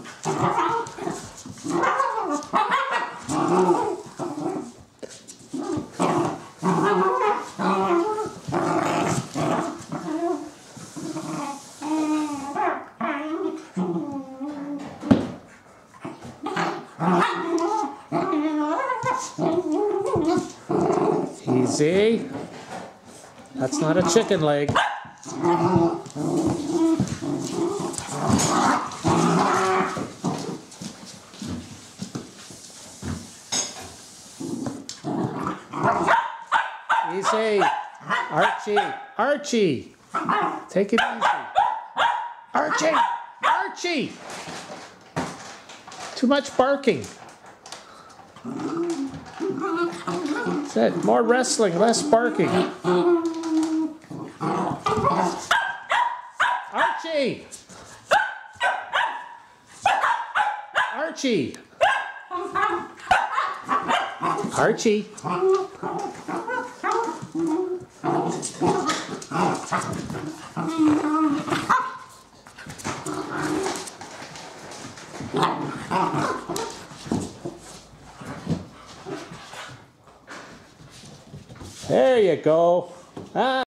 Easy. That's not a chicken leg. Easy. Archie. Archie. Take it easy. Archie. Archie. Too much barking. That's it. More wrestling, less barking. Archie! Archie! Archie! There you go. Ah.